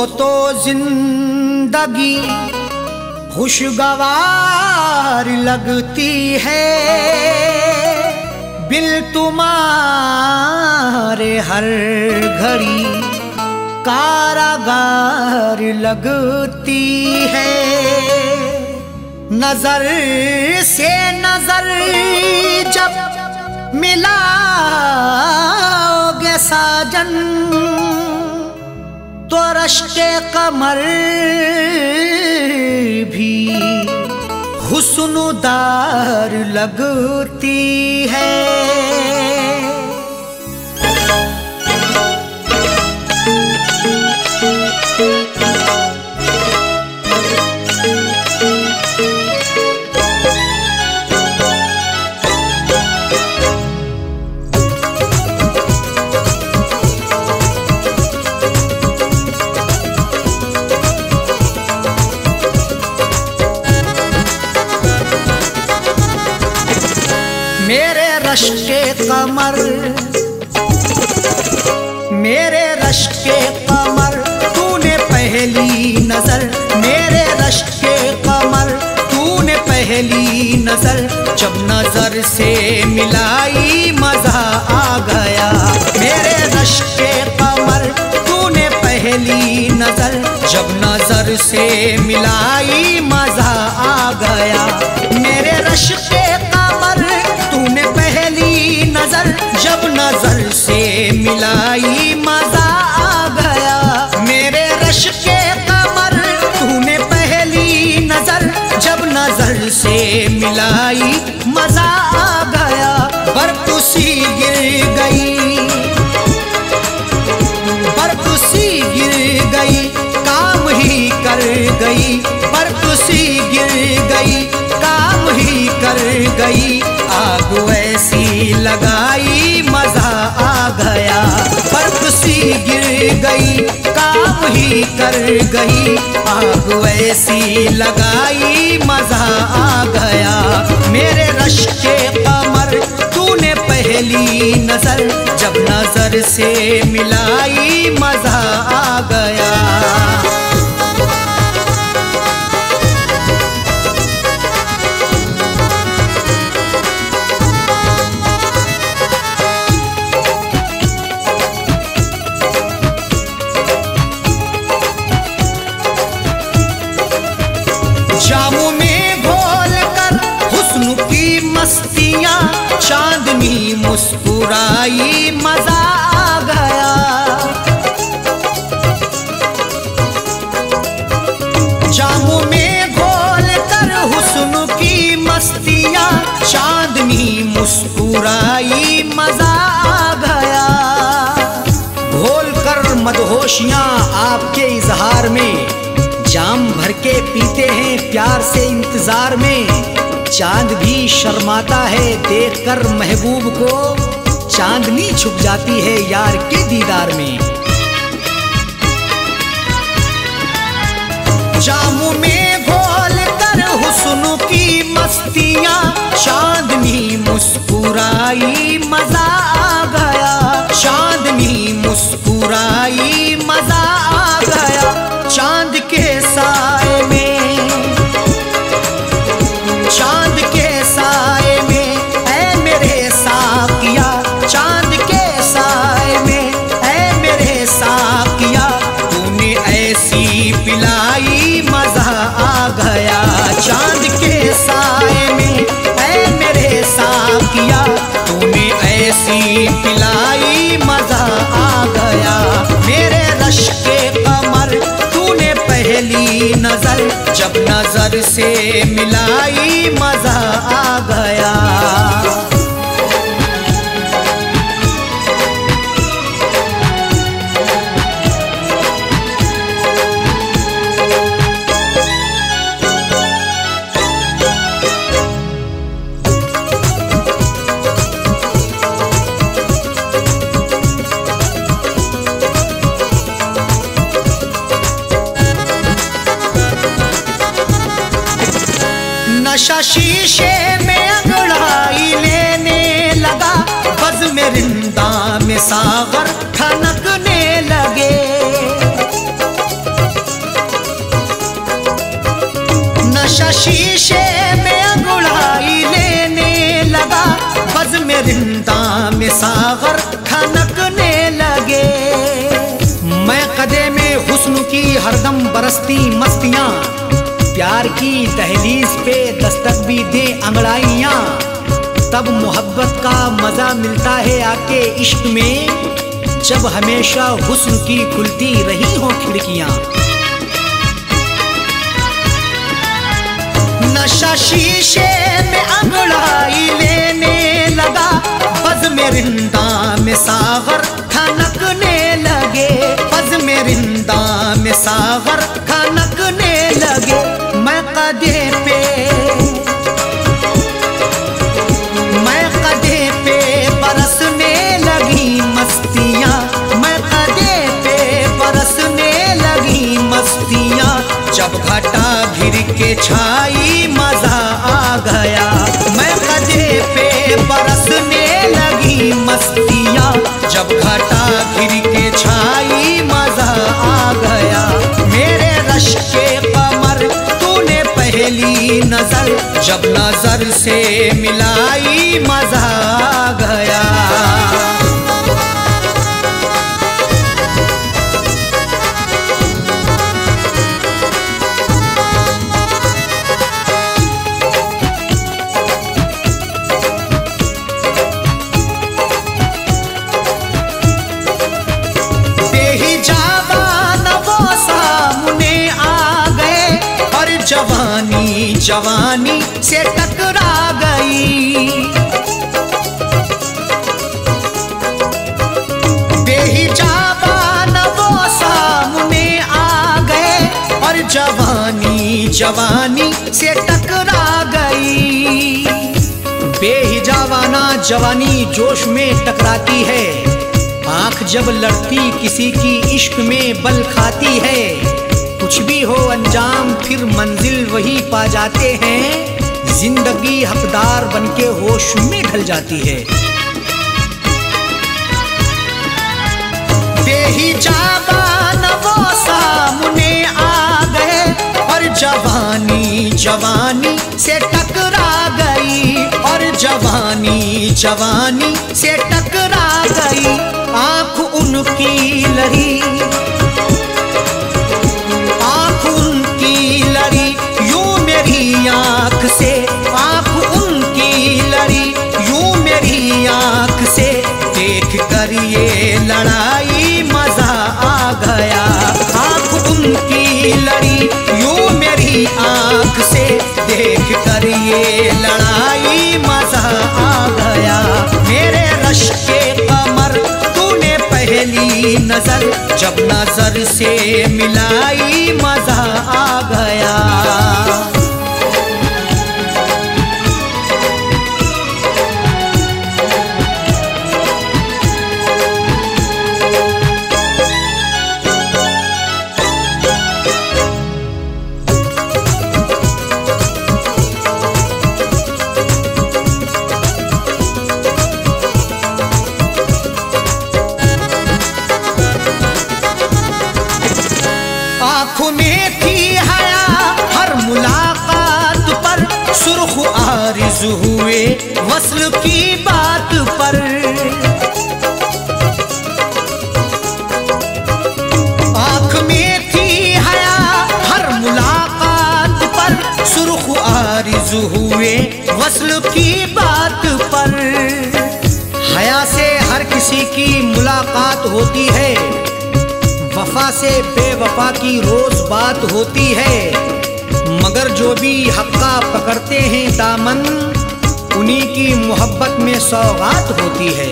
तो जिंदगी खुशगवार लगती है, बिल तुम्हारे हर घड़ी कारागार लगती है। नजर से नजर जब मिलाओगे साजन, तो रश्के कमर भी हुस्नुदार लगती है। मेरे रश्के कमर, मेरे रश्के कमर, तूने पहली नजर, मेरे रश्के कमर, तूने पहली नजर, जब नजर से मिलाई मजा आ गया। मेरे रश्के कमर, तूने पहली नजर, जब नजर से मिलाई मजा आ गया। मेरे रश्के कमर, तूने पहली नजर, जब नजर से मिलाई मजा आ गया। मेरे रश्के कमर, तूने पहली नजर, जब नजर से मिलाई मजा आ गया। बर्फ सी गिर गई, बर्फ सी गिर गई, काम ही कर गई, बर्फ सी गिर गई, काम ही कर गई। आग ऐसी लगाई मजा आ गया, बर्फ सी गिर गई, काम ही कर गई। आग ऐसी लगाई मजा आ गया। मेरे रश्के कमर, तूने पहली नजर, जब नजर से मिलाई मजा आ गया। जामों में घोल कर हुस्न की मस्तियां, चांदनी मुस्कुराई मजा आ गया। जामों में घोल कर हुस्न की मस्तियां, चांदनी मुस्कुराई मजा आ गया। घोल कर मदहोशियां आपके इजहार में, जाम भर के पीते हैं प्यार से इंतजार में। चांद भी शर्माता है देखकर महबूब को, चांदनी छुप जाती है यार के दीदार में। जामों में घोल कर हुस्न की मस्तियां, चांदनी मुस्कुराई मजा आ गया। चांदनी मुस्कुराई मजा आ गया। चांद के साए में, चांद के साए में, ऐ मेरे साकिया, चांद के साए में, ऐ मेरे साकिया, तूने ऐसी पिलाई मजा आ गया। चांद के साए में, ऐ मेरे साकिया, तूने ऐसी पिलाई मजा आ गया। मेरे रश्के कमर, पहली नजर, जब नजर से मिलाई मजा आ गया। नशा शीशे में अंगड़ाई लेने लगा, बज़ में रिंदा में सागर ठनकने लगे। नशा शीशे में अंगड़ाई लेने लगा, बज़ में रिंदा में सागर खनकने लगे। मैं कदे में हुस्न की हरदम बरसती मस्तियां, प्यार की दहलीज पे दस्तक भी दे अंगड़ाइयां, तब मोहब्बत का मजा मिलता है आके इश्क में, जब हमेशा हुस्न की खुलती रही हो खिड़कियां। नशा शीशे में अंगड़ाई लेने लगा, बज़ में रिंदा में सागर खनकने लगे, बज़ में रिंदा में सागर खनकने लगे। मैं कदे पे बरसने लगी मस्तियाँ, मैं कदे पे बरसने लगी मस्तियाँ, जब घटा घिर के छाई मजा आ गया। मैं कदे पे बरसने लगी मस्तियाँ, जब घटा घिर के छाई मजा आ गया। मेरे रश के कमर तूने पहली नजर, जब नजर से मिलाई मजा आ गया। जवानी जवानी से टकरा गई, बेहिजाबान वो सामने आ गए, और जवानी जवानी से टकरा गई। बेहिजाबाना जवानी जोश में टकराती है, आंख जब लड़ती किसी की इश्क में बल खाती है। कुछ भी हो अंजाम फिर मंजिल वही पा जाते हैं, जिंदगी हकदार बनके होश में ढल जाती है। बेहिजाबान वो सामने आ गए, और जवानी जवानी से टकरा गई, और जवानी जवानी से टकरा गई। आंख उनकी लड़ी, यूं मेरी आंख से, आंख उनकी लड़ी यूं मेरी आंख से, देख कर ये लड़ाई मजा आ गया। आंख उनकी लड़ी यूं मेरी आंख से, देख कर ये लड़ाई मजा आ गया। मेरे रश के कमर तूने पहली नजर, जब नजर से मिलाई मजा आ गया। आँखों में थी हया हर मुलाकात पर, सुर्ख आरिज़ हुए वस्ल की बात पर। आँख में थी हया हर मुलाकात पर, सुर्ख आरिज़ हुए वस्ल की बात पर। हया से हर किसी की मुलाकात होती है, वफा से बेवफा की रोज बात होती है, मगर जो भी हक्का पकड़ते हैं दामन, उन्हीं की मोहब्बत में सौगात होती है।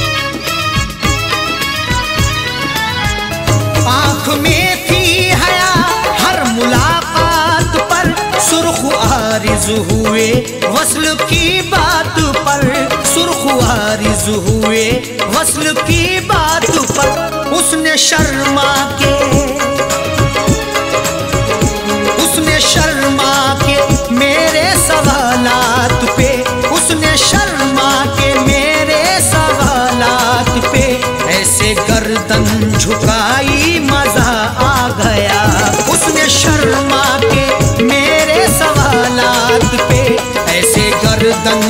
आँख में थी हया हर मुलाकात पर, सुर्ख आरिज़ हुए वस्ल की बात पर, सुर्ख आरिज़ हुए वस्ल की बात पर। उसने शर्मा के, उसने शर्मा के मेरे सवालात पे, उसने शर्मा के मेरे सवालात पे, ऐसे गर्दन झुकाई मजा आ गया। उसने शर्मा के मेरे सवाल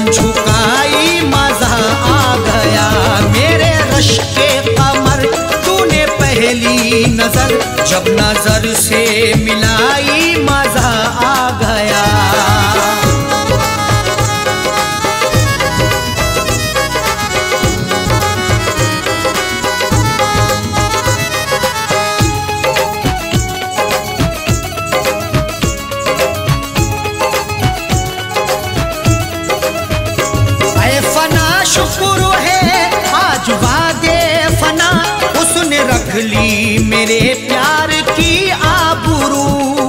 झुकाई मजा आ गया। मेरे रश के कमर तूने पहली नजर जब नजर से मिलाई मजा आ गया। शुक्र है आज वादे फना उसने रख ली मेरे प्यार की आबरू।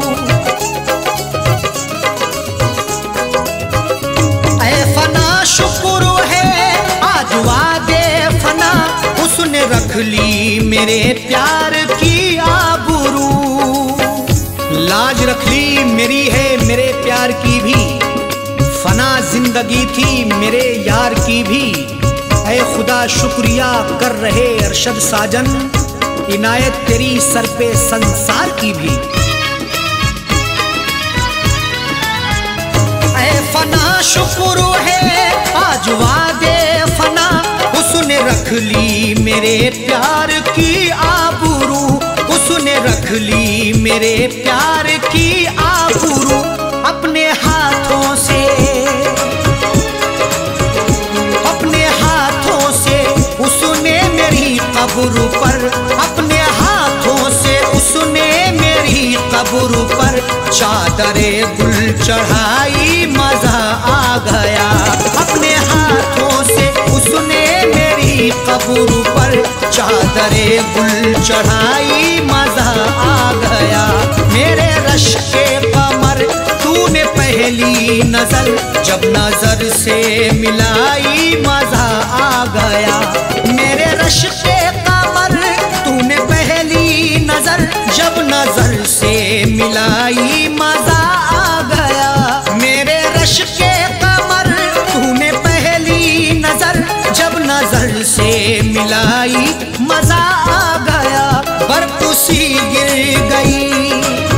ऐ फना शुक्र है आज वादे फना उसने रख ली मेरे प्यार की आबरू। लाज रख ली मेरी है मेरे प्यार की भी, फना जिंदगी थी मेरे यार की भी। ऐ खुदा शुक्रिया कर रहे अरशद साजन, इनायत तेरी सर पे संसार की भी। ऐ फना शुक्र है आज वादे फना उसने रख ली मेरे प्यार की आबरू। उसने रख ली मेरे प्यार की आबरू। अपने हाथों से उसने मेरी कब्र पर, अपने हाथों से उसने मेरी कब्र पर चादरे गुल चढ़ाई मजा आ गया। अपने हाथों से उसने मेरी कब्र पर चादरे गुल चढ़ाई मजा आ गया। मेरे रश के कमर तूने पहली नजर जब नजर से मिलाई मजा आ गया। मेरे रश के कमर तूने पहली नजर जब नजर से मिलाई मजा आ गया। मेरे रश के कमर तूने पहली नजर जब नजर से मिलाई मजा आ गया। बर्फ सी गिर गई,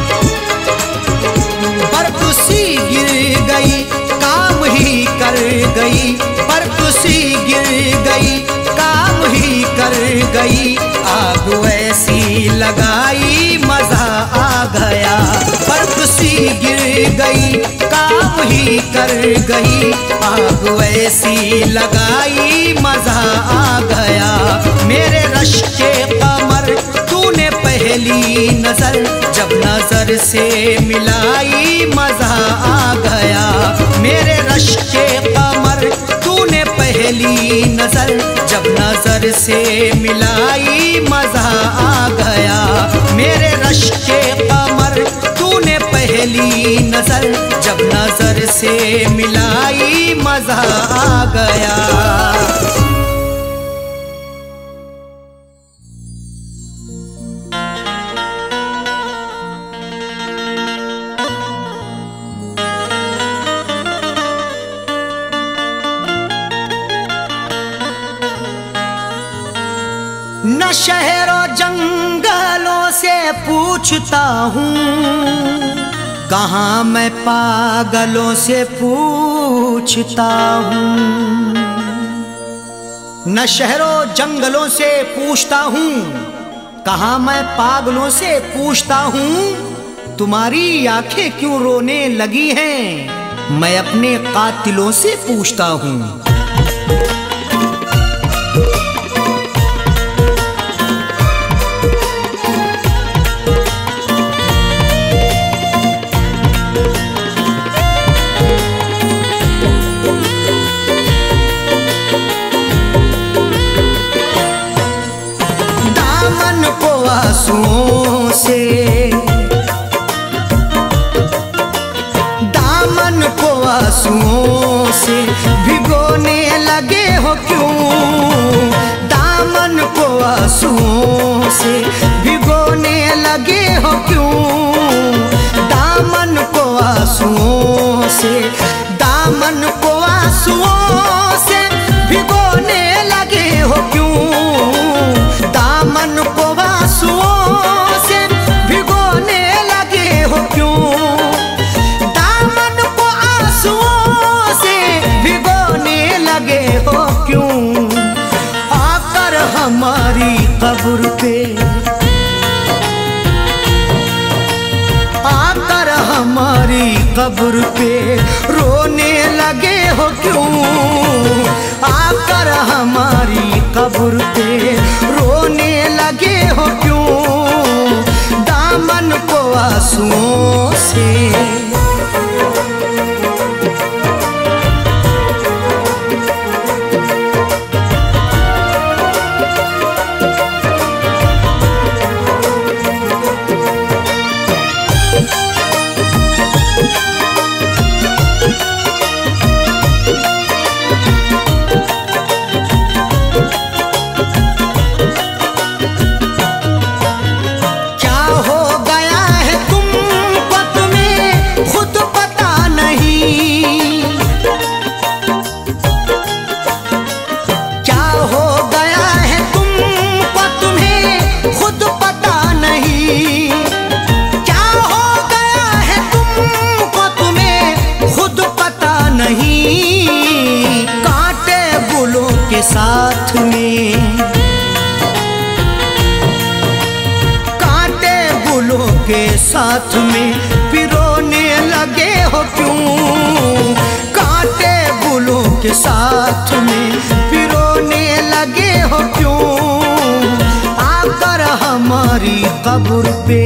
बर्फ सी गिर गई काम ही कर गई। बर्फ सी गिर गई काम ही कर गई। आग ऐसी लगाई मजा आ गया। बर्फ सी गिर गई काम ही कर गई। आग ऐसी लगाई मजा आ गया। मेरे रश के कमर तूने पहली नजर जब नजर से मिलाई मजा आ गया। मेरे रश के कमर तूने पहली नजर जब नजर से मिलाई मजा आ गया। मेरे रश के कमर तूने पहली नजर जब नजर से मिलाई मजा आ गया। न शहरों जंगलों से पूछता हूँ, कहाँ मैं पागलों से पूछता हूँ। न शहरों जंगलों से पूछता हूँ, कहाँ मैं पागलों से पूछता हूँ। तुम्हारी आंखें क्यों रोने लगी हैं, मैं अपने कातिलों से पूछता हूँ। आंसुओं से दामन को आंसुओं से भिगोने लगे हो क्यों। दामन को आंसुओं से भिगोने लगे हो क्यों। दामन को आंसुओं से, दामन को आंसुओं से भिगोने लगे हो क्यों। दामन को आंसुओं से भिगोने लगे हो क्यों। दामन को आंसुओं से भिगोने कब्र पे रोने लगे हो क्यों? आकर हमारी कब्र पे रोने लगे हो क्यों? दामन को आंसुओं से साथ में कांटे गुलों के साथ में पिरोने लगे हो क्यों? कांटे गुलों के साथ में पिरोने लगे हो क्यों? आकर हमारी कब्र पे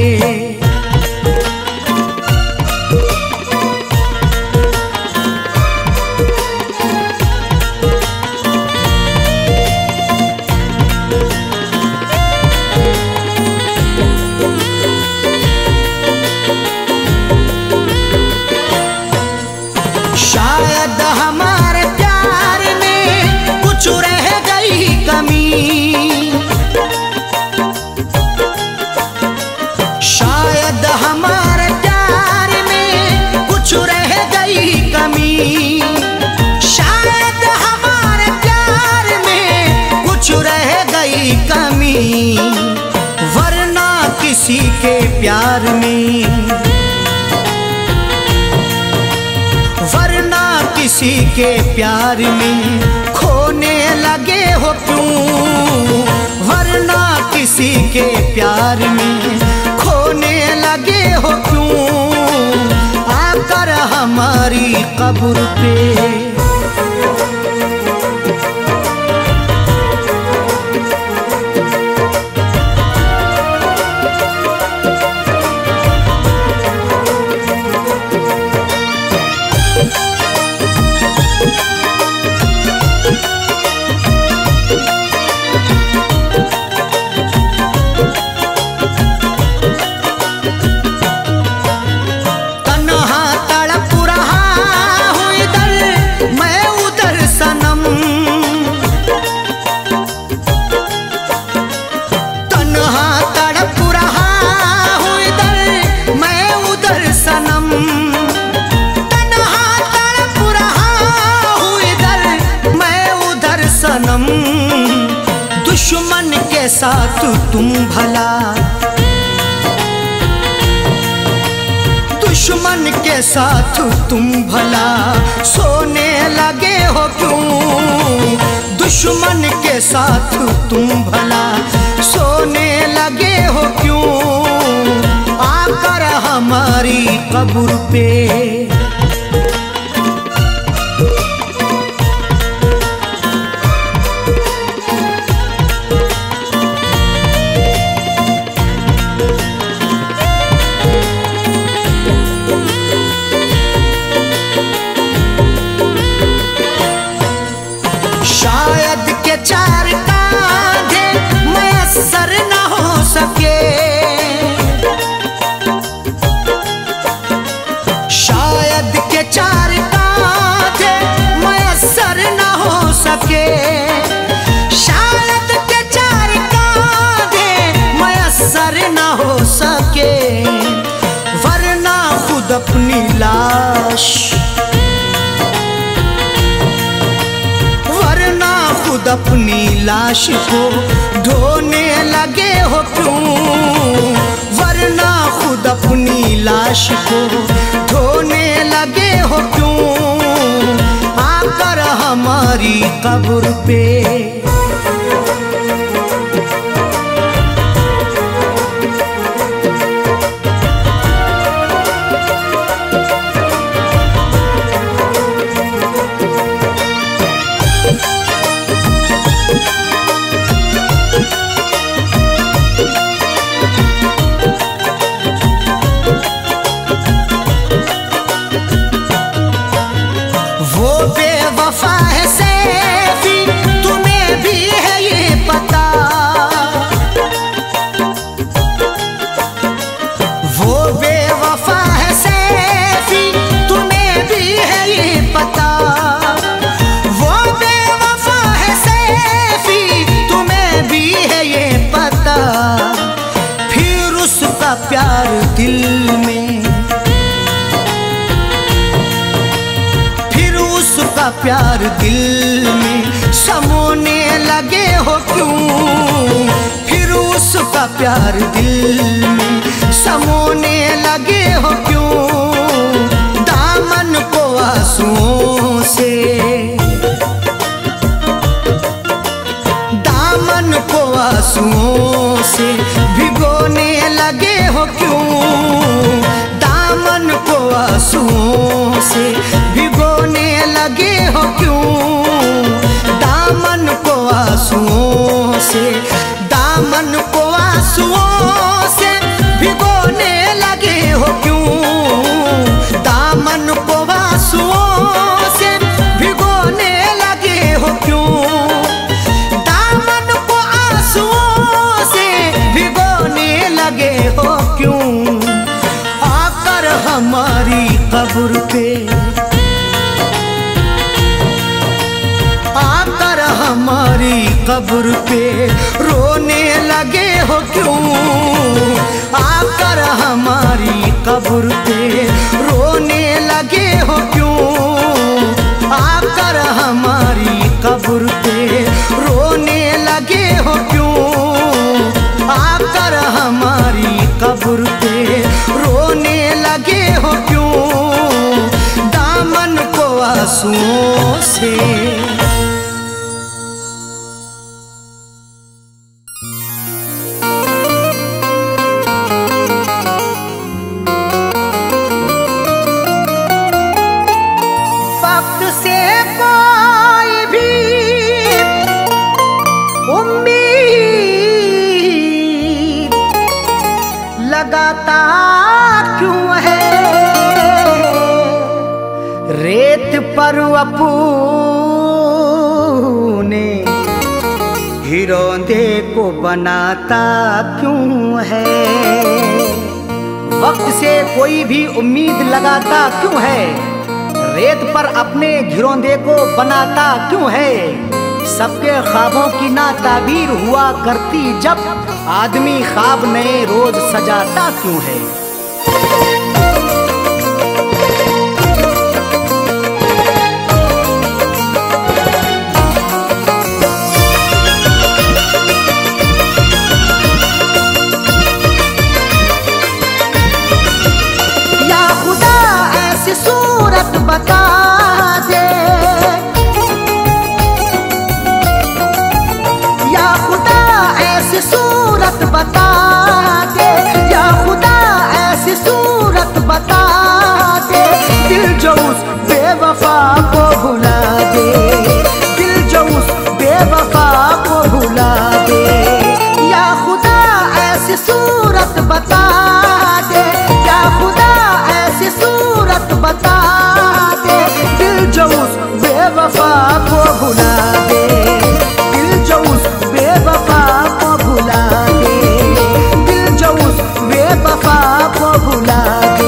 शायद हमारे प्यार में कुछ रह गई कमी, शायद हमारे प्यार में कुछ रह गई कमी, शायद हमारे प्यार में कुछ रह गई कमी, वरना किसी के प्यार में, वरना किसी के प्यार में खोने लगे हो क्यों? वरना किसी के प्यार में खोने लगे हो क्यों? आकर हमारी कब्र पे दुश्मन के साथ तुम भला, दुश्मन के साथ तुम भला सोने लगे हो क्यों? दुश्मन के साथ तुम भला सोने लगे हो क्यों? आकर हमारी कब्र पे शायद के चार कांधे मयस्सर न हो सके, शायद के चार कांधे मयस्सर न हो सके, शायद के चार कांधे मयस्सर न हो सके, वरना खुद अपनी लाश, खुद अपनी लाश को ढोने लगे हो क्यों? वरना खुद अपनी लाश को ढोने लगे हो क्यों? आकर हमारी कब्र पे उसका प्यार दिल में समोने लगे हो क्यों, फिर उसका प्यार दिल में समोने लगे हो क्यों, दामन को आंसुओं से, दामन को आंसुओं से भिगोने लगे हो क्यों, दामन को आंसुओं से भिगोने लगे हो क्यों, दामन को आंसुओं से, दामन को आंसुओं से भिगोने लगे हो क्यों, दामन को आंसुओं से भिगोने लगे हो क्यों, दामन को आंसुओं से भिगोने लगे हो क्यों, आकर हमारी कब्र पे, आकर हमारी कब्र पे रोने लगे हो क्यों, आकर हमारी कब्र पे रोने लगे हो क्यों, आकर हमारी कब्र पे रोने लगे हो क्यों, आकर हमारी कब्र पे रोने लगे हो क्यों, दामन को आंसुओं से। लगाता क्यों है रेत पर अपने हिरोंदे को बनाता क्यों है, वक्त से कोई भी उम्मीद लगाता क्यों है, रेत पर अपने घिरौंदे को बनाता क्यों है, सबके ख्वाबों की ना ताबीर हुआ करती जब आदमी ख्वाब नए रोज सजाता क्यों है। या खुदा ऐसी सूरत बता दे, या खुदा ऐसी सूरत बता दे, या खुदा ऐसी सूरत बता दे, दिल जो उस बेवफा को भुला दे, दिल जो उस बेवफा को भुला दे, या खुदा ऐसी सूरत बता दे, या खुदा ऐसी सूरत बता दे, दिल जो उस बेवफा को भुला दे, दिल जो उस बेवफा को भुला दे, दिल जो उस बेवफा को भुला दे।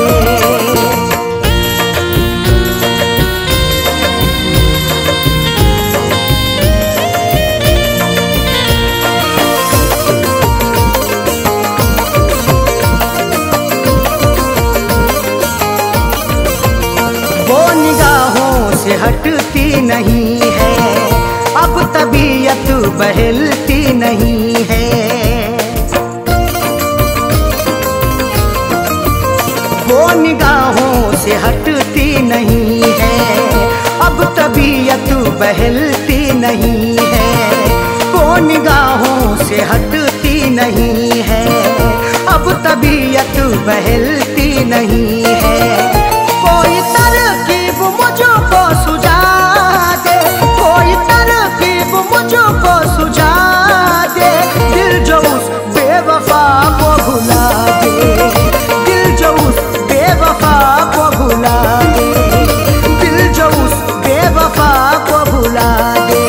वो निगाहों से हटती नहीं है, अब तबीयत बहलती नहीं है, वो निगाहों से हटती नहीं है, अब तबीयत बहलती नहीं है, वो निगाहों से हटती नहीं है, अब तबीयत बहलती नहीं है, कोई तरकीब मुझको सुझा दे, कोई तरकीब मुझको सुझा दे, दिल जो उस बेवफा को भुला दे, दिल जो उस बेवफा को भुला दे, दिल जो उस बेवफा को भुला दे।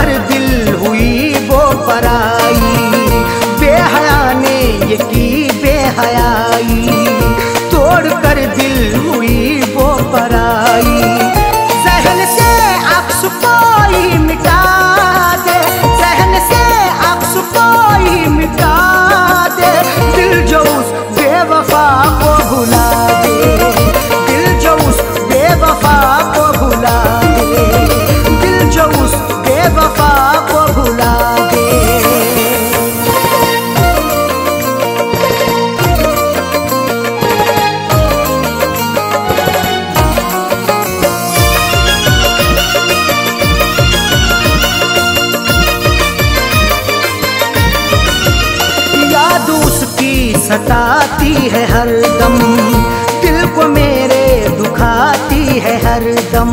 कर दिल हुई वो पराई, बेहया ने ये की बेहयाई, तोड़ कर दिल हुई वो पराई। जहन से अक्स कोई मिटा दे, जहन से अक्स कोई मिटा दे, दिल जो उस बेवफा को भुला दे, दिल जो उस बेवफा को भुला दे, दिल जो उस बेवफा को भुला दे। याद उसकी सताती है हरदम, दिल को मेरे दुखाती है हरदम।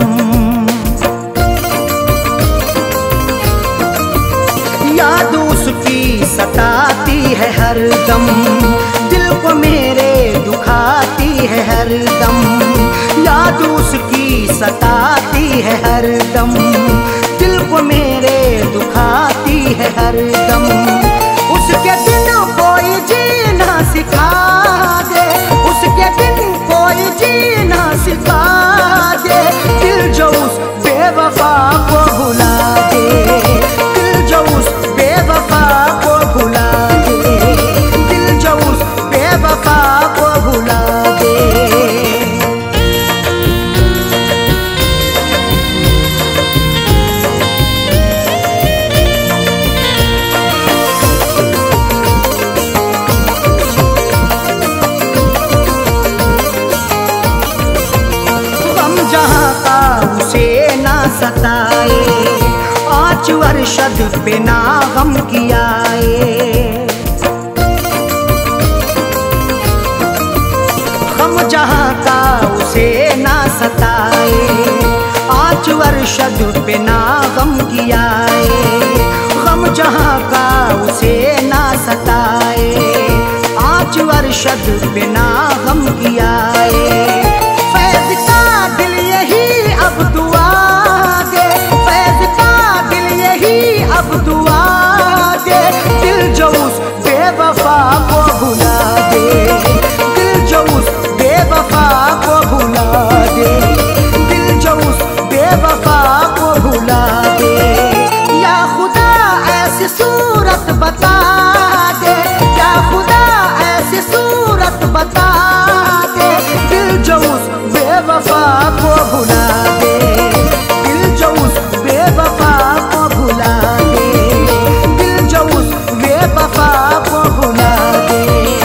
याद उसकी सताती है हरदम, दिल को मेरे दुखाती है हरदम। याद उसकी सताती है हरदम, दिल को मेरे दुखाती है हरदम। उसके दिन कोई जीना सिखा दे, उसके दिन कोई जीना सिखा दे, दिल जो उस बेवफा को भुला दे, दिल जो उस बेवफा को भुला दे, दिल जो उस बेवफा को भुला दे। सताए आँच अरशद पे ना गम कियाए, गम जहाँ का उसे ना सताए, आँच अरशद पे ना गम कियाए, गम जहाँ का उसे ना सताए, आँच अरशद पे ना गम कियाए। फैज़ का दिल यही अब दुआ दे, फैज़ का दिल यही अब दुआ दे, दिल जो उस बेवफा को भुला दे, दिल जो उस बेवफा को भुला दे, दिल जो उस बेवफा को भुला दे। या खुदा ऐसी सूरत बता दे, या खुदा ऐसी सूरत बता दे, दिल जो उस बेवफा को भुला दे, दिल जो उस बेवफा को भुला दे, दिल जो उस बेवफा को भुला दे।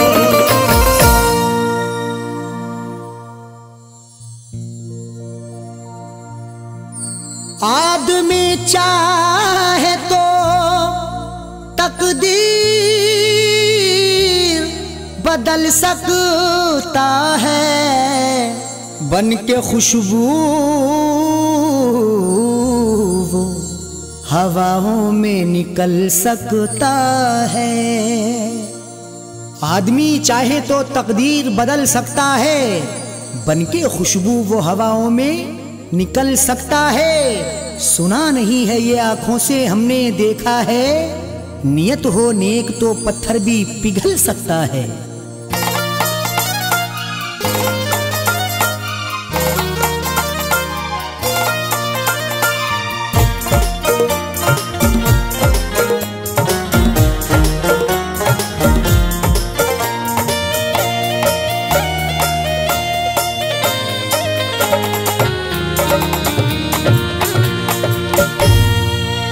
आदमी चाहे तो तकदीर बदल सकता है, बन के खुशबू वो हवाओं में निकल सकता है। आदमी चाहे तो तकदीर बदल सकता है, बन के खुशबू वो हवाओं में निकल सकता है। सुना नहीं है ये आंखों से हमने देखा है, नियत हो नेक तो पत्थर भी पिघल सकता है।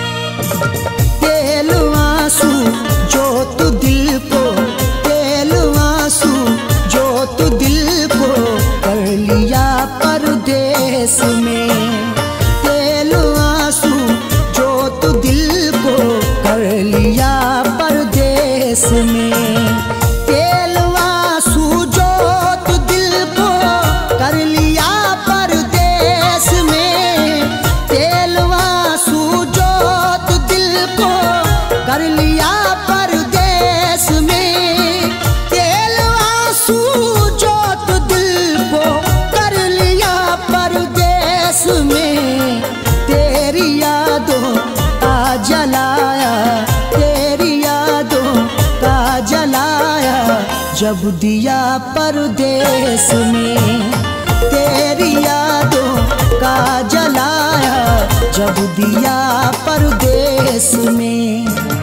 तेल आंसू जो तू दिल को, तेल जलाया, तेरी यादों का जलाया जब दिया परदेस में, तेरी यादों का जलाया जब दिया परदेस में।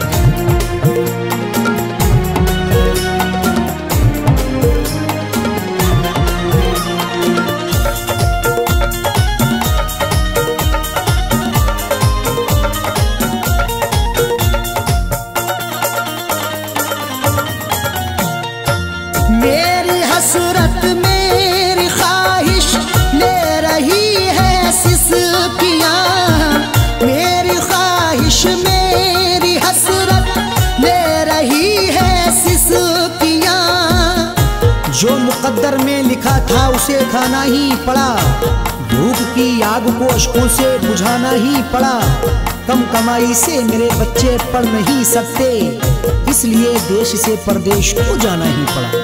मेरी हसरत मेरी ख्वाहिश ले रही है सिसकियाँ, मेरी ख्वाहिश मेरी हसरत ले रही है सिसकियाँ। जो मुकद्दर में लिखा था उसे खाना ही पड़ा, भूख की आग को अश्कों से बुझाना ही पड़ा। कम कमाई से मेरे बच्चे पढ़ नहीं सकते, इसलिए देश से परदेश को जाना ही पड़ा।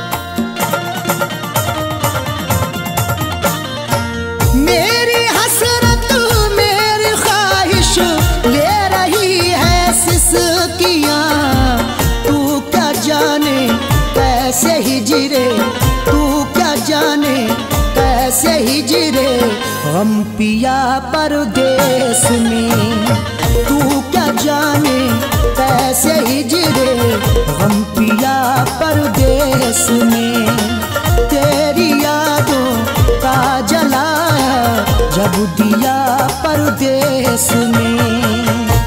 मेरी हसरत मेरी ख्वाहिश ले रही है सिसकियाँ, तू क्या जाने कैसे हिजरे, तू क्या जाने कैसे हिजरे गम पिया परदेस में, तू क्या जाने कैसे हिजरे गम पिया परदेस में। तेरी यादों का जलाया जब दिया परदेस में।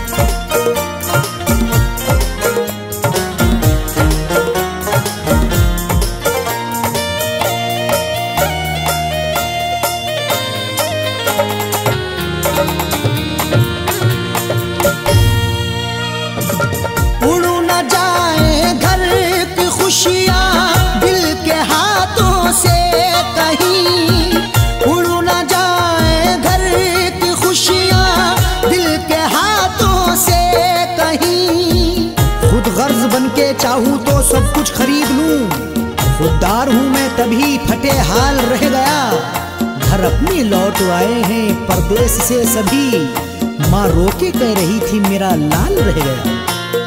खुशियाँ दिल के हाथों से कहीं उड़ न जाए, घर की खुशियाँ दिल के हाथों से कहीं। खुद गर्ज बन के चाहूँ तो सब कुछ खरीद लूँ, खुददार हूँ मैं तभी फटे हाल रह गया। घर अपने लौट आए हैं परदेश से सभी, माँ रोके कह रही थी मेरा लाल रह गया।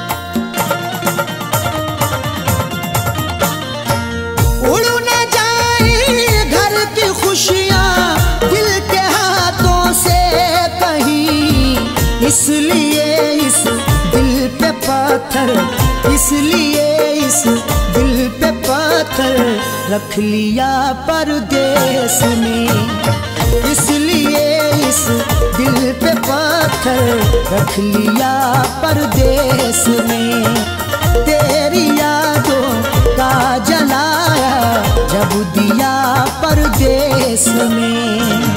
खुशियाँ दिल के हाथों से कहीं, इसलिए इस दिल पे पत्थर, इसलिए इस दिल पे पत्थर रख लिया परदेस में, इसलिए इस दिल पे पत्थर रख लिया परदेस में। तेरी यादों का जलाया जब दिया परदेस में।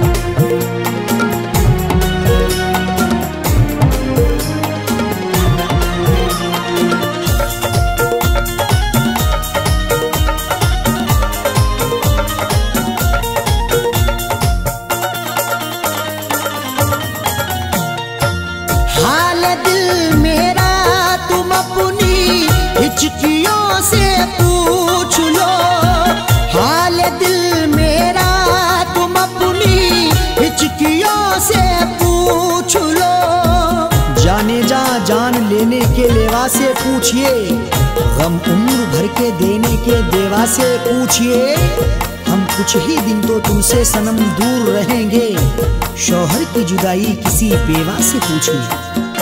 हाल दिल मेरा तुम अपनी हिचकियों से पूछ लो, हाल दिल मेरा तुम अपनी हिचकियों से पूछ लो। जाने जा जान लेने के लेवा से पूछिए, गम उम्र भर के देने के देवा से पूछिए। हम कुछ ही दिन तो तुमसे सनम दूर रहेंगे, शौहर की जुदाई किसी बेवा से पूछिए।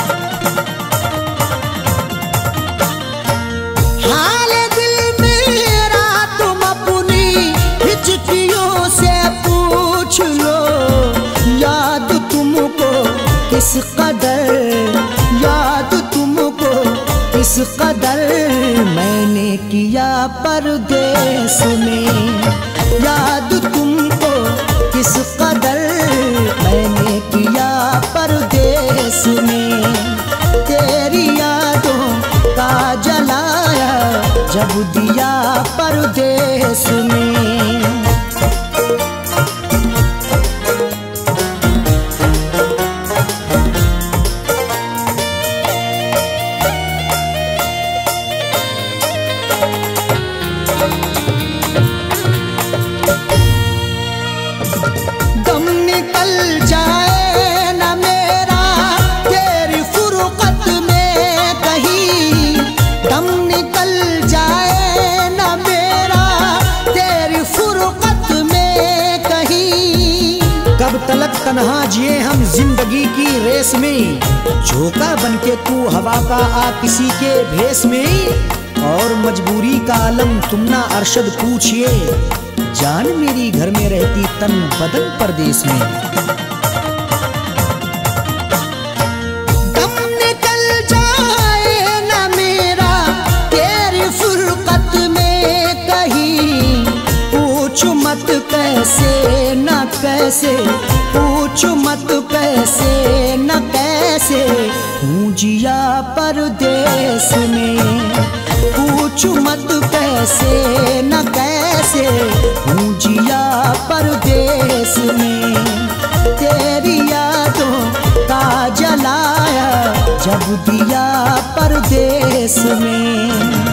हाल दिल मेरा तुम अपनी हिचकियों से पूछ लो, याद तुमको किस कदर, याद तुमको किस कदर मैंने किया परदेस में, याद तुमको किस कदर मैंने किया परदेस में। तेरी यादों का जलाया जब दिया परदेस में। दम निकल जाए न मेरा तेरी फुरकत तन्हा जिए हम जिंदगी की रेस में, झोंका बनके तू हवा का आ किसी के भेस में। और मजबूरी का आलम तुम ना अरशद पूछिए, जान मेरी घर में रहती तन बदन परदेस में। दम निकल जाए ना मेरा तेरी फुरकत में कहीं, पूछ मत कैसे न कैसे, पूछ मत कैसे न कैसे, हूँ जिया परदेस में। पूछ मत कैसे न कैसे, हूँ जिया परदेस में। तेरी यादों का जलाया जब दिया परदेस में।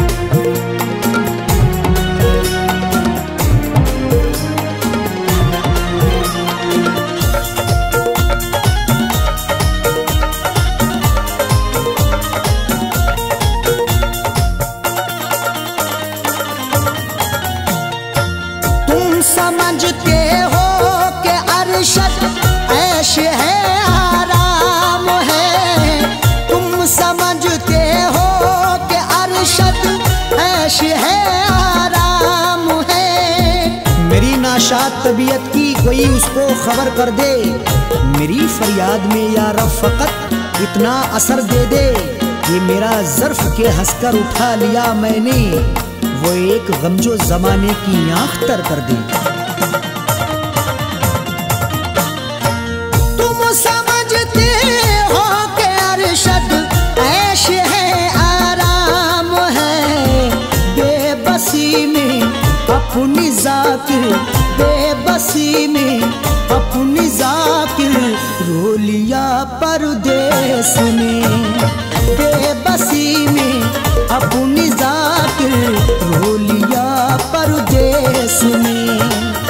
समझते हो कि अरशद ऐश है आराम है, तुम समझते हो कि अरशद ऐश है आराम है। मेरी नाशाद तबीयत की कोई उसको खबर कर दे, मेरी फरियाद में या रब फकत इतना असर दे दे। ये मेरा ज़र्फ के हंसकर उठा लिया मैंने, वो एक गमजो जमाने की आंख तर कर दे। तुम समझते हो कि अरशद ऐश है आराम है, बेबसी में अपनी जाकिर, बेबसी में अपनी जाकिर, रो लिया परदेस में। बेबसी में अपनी जाकिर, रो लिया परदेस में।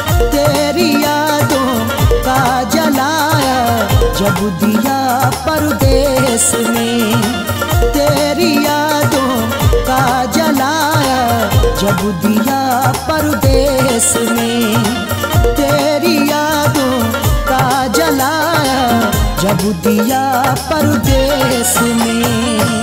तेरी यादों का जलाया जब दिया परदेस में। तेरी यादों का जलाया जब दिया परदेस में। तेरी यादों का जलाया जब दिया परदेस में।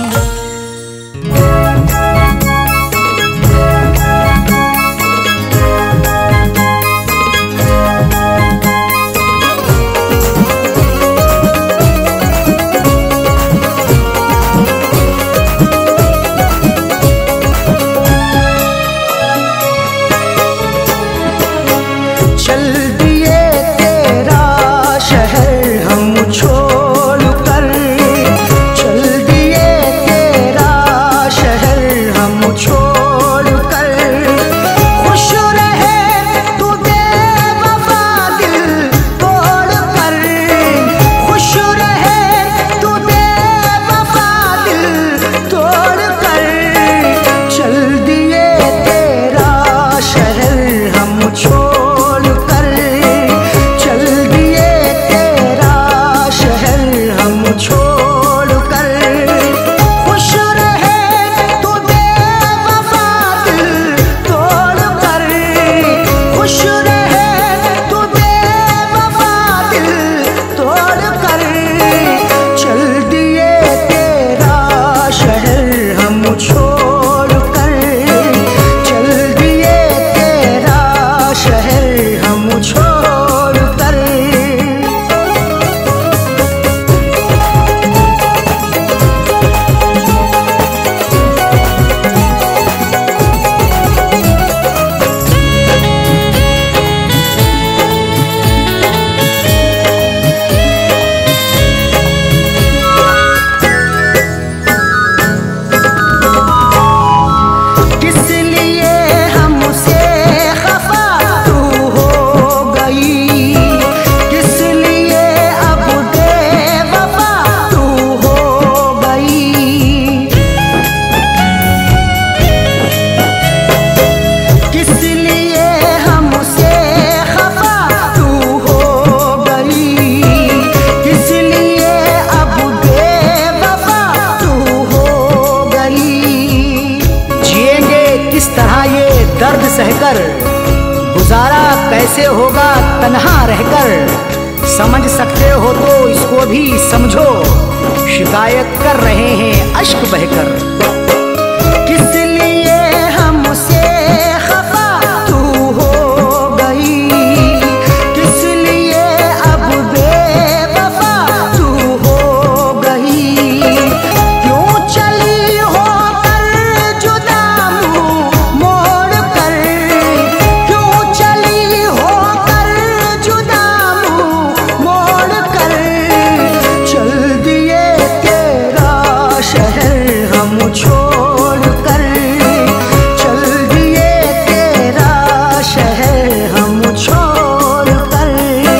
सहकर गुजारा कैसे होगा तन्हा रहकर। समझ सकते हो तो इसको भी समझो, शिकायत कर रहे हैं अश्क बहकर। किस लिए हमसे खफा तू हो गई, किस लिए अब बेवफा तू हो गई, क्यों चली हो कर जुदा मुँह मोड़ कर, क्यों चली हो कर जुदा मुँह मोड़ कर, चल दिए तेरा शहर हम छोड़ कर, चल दिए तेरा शहर हम छोड़ कर।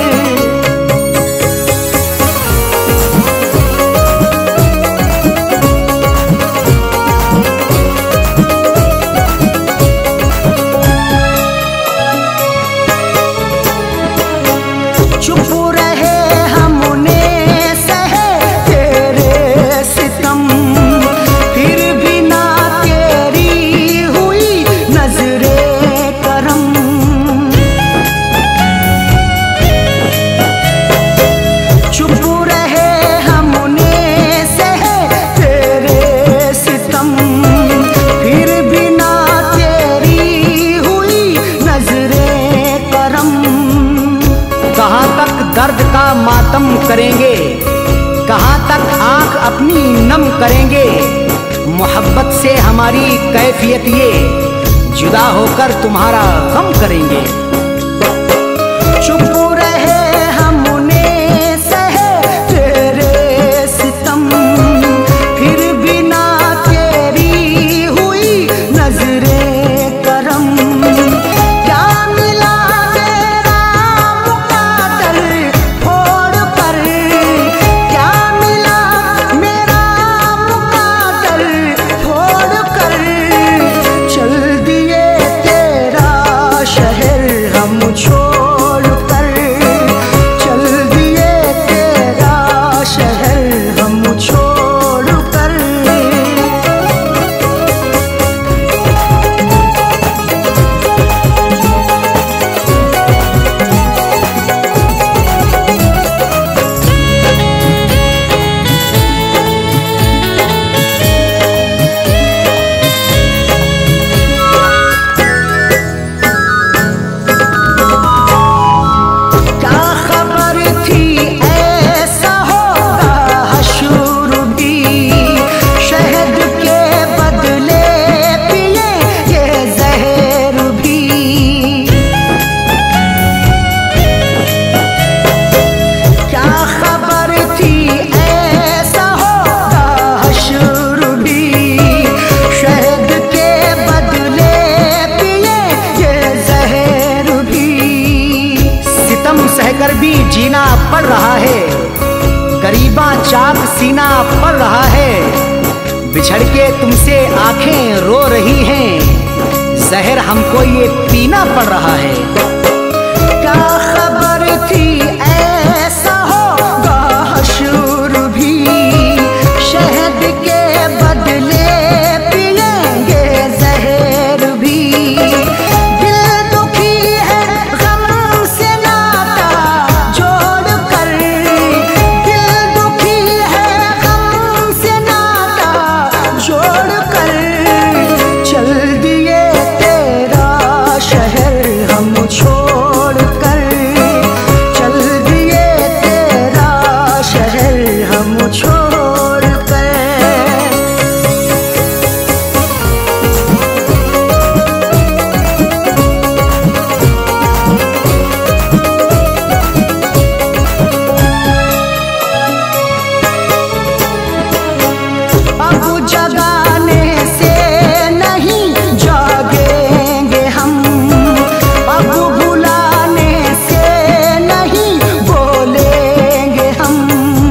चुप रहे हमने सहे तेरे सितम, फिर भी ना तेरी हुई नजरे करम। चुप रहे हमने सहे तेरे सितम, फिर भी ना तेरी हुई नजरे करम। कहाँ तक दर्द का मातम करेंगे, कहाँ तक आंख अपनी नम करेंगे, मोहब्बत से हमारी कैफियत ये, जुदा होकर तुम्हारा गम करेंगे। चुप रहे हमने सहे तेरे सितम, फिर भी ना तेरी हुई नजरे करम। क्या मिला मेरा मुकादर फोड़ कर, क्या मिला मेरा मुकादर फोड़ कर, चल दिए तेरा शहर हम छोड़ कर, चल दिए तेरा शहर हम छोड़ कर। क्या खबर थी ऐसा होगा हशर भी, शहद के बदले पिए ये जहर भी। क्या खबर थी ऐसा होगा हशर भी, शहद के बदले पिए ये जहर भी। सितम सहकर भी जीना पड़ रहा है, गरीबा चाक सीना पड़ रहा है, बिछड़ के तुमसे आंखें रो रही हैं, जहर हमको ये पीना पड़ रहा है। क्या खबर थी ऐसा होगा हशर भी, शहद के बदले पिएंगे जहर भी। दिल दुखी है गम से नाता जोड़ कर, दिल दुखी है गम से नाता जोड़ कर, चल दिए तेरा शहर हम छोड़ कर, चल दिए तेरा शहर हम छोड़ कर। अब जगाने से नहीं जागेंगे हम, अब बुलाने से नहीं बोलेंगे हम।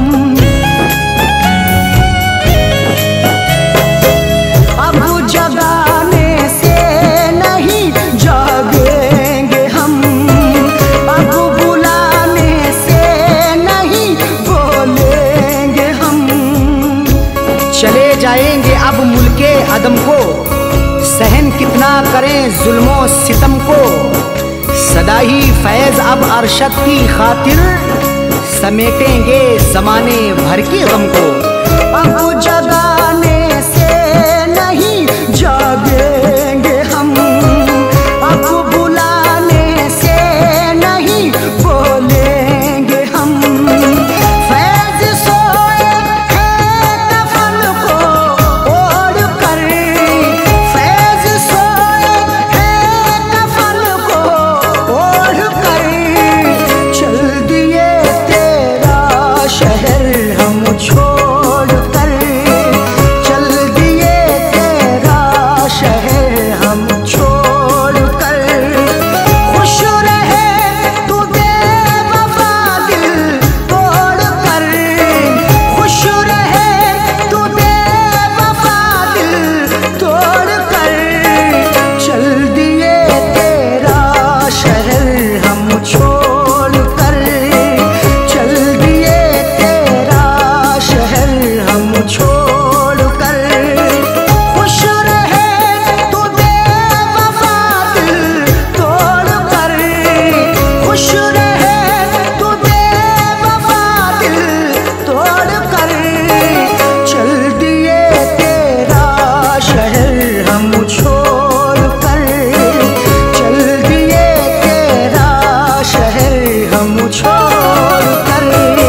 अब जगाने से नहीं जागेंगे हम, अब बुलाने से नहीं बोलेंगे हम। चले जाएंगे अब मुल्के अदम को, सहन कितना करें जुल्मों सितम को, सदा ही फैज अब अरशद की खातिर, समेटेंगे जमाने भर की गम को। अब जगाने से नहीं जागेंगे हम, अब बुलाने से नहीं बोलेंगे हम। फैज सोए हैं कफन को ओढ़ कर, फैज सोए हैं कफन को ओढ़ कर, चल दिए तेरा शहर हम छोड़ कर, चल दिए तेरा शहर हम छोड़ कर। खुश रहे तू बेवफा दिल तोड़ कर, खुश रहे तू बेवफा दिल तोड़ कर, चल दिए तेरा शहर हम छोड़ कर, चल दिए तेरा शहर हम छोड़ कर। खुश रहे तू बेवफा दिल तोड़ कर, खुश रहे तू बेवफा दिल तोड़ कर, चल दिए तेरा शहर हम छोड़ कर, चल दिए तेरा शहर हम छोड़ कर।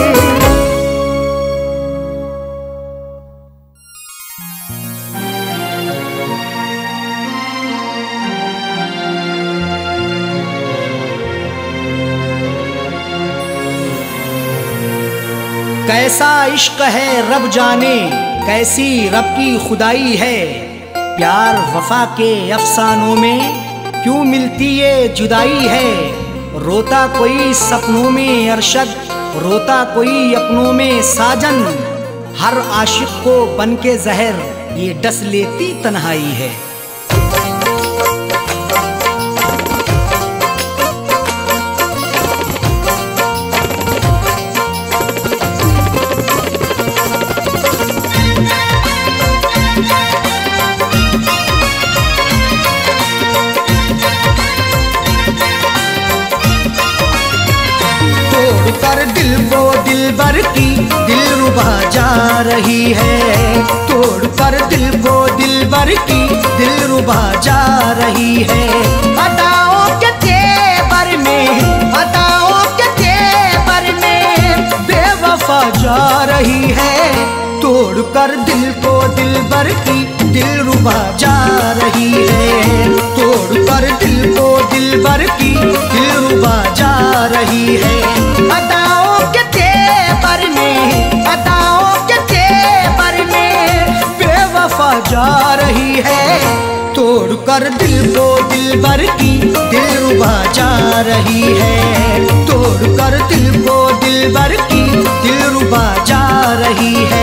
कैसा इश्क है रब जाने, कैसी रब की खुदाई है। प्यार वफा के अफसानों में क्यों मिलती ये जुदाई है। रोता कोई सपनों में अरशद, रोता कोई अपनों में साजन। हर आशिक को बन के जहर ये डस लेती तन्हाई है। कर दिल को दिलबर की दिलरुबा जा रही है, तोड़ कर दिल को दिलबर की दिलरुबा जा रही है। अदाओं के तेवर में, अदाओं के तेवर में बेवफा जा रही है। तोड़ कर दिल को दिलबर की दिलरुबा जा रही है, तोड़ कर दिल को दिलबर की दिलरुबा जा रही है। अदाओं के तेवर में, अदाओं के तेवर में बेवफा जा रही है। तोड़ कर दिल को दिलबर की दिलरुबा जा रही है, तोड़ कर दिल को दिलबर की दिलरुबा जा रही है।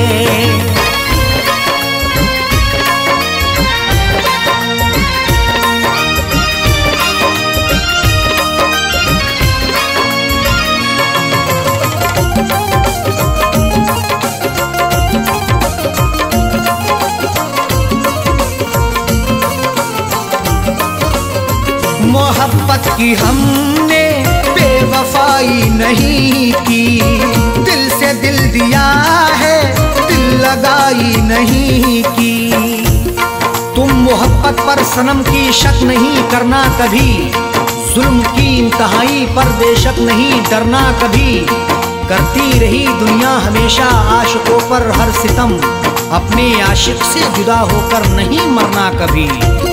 मोहब्बत की हमने बेवफाई नहीं की, दिल से दिल दिया है दिल लगाई नहीं की। तुम मोहब्बत पर सनम की शक नहीं करना कभी, जुल्म की इंतहाई पर बेशक नहीं डरना कभी। करती रही दुनिया हमेशा आशिकों पर हर सितम, अपने आशिक से जुदा होकर नहीं मरना कभी।